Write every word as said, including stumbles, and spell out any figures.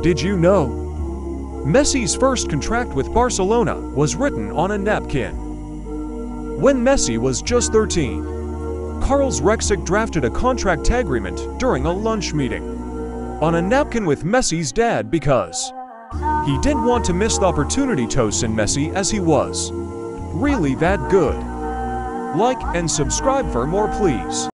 Did you know? Messi's first contract with Barcelona was written on a napkin. When Messi was just thirteen, Karls Rexic drafted a contract agreement during a lunch meeting on a napkin with Messi's dad because he didn't want to miss the opportunity to send Messi as he was really that good. Like and subscribe for more, please.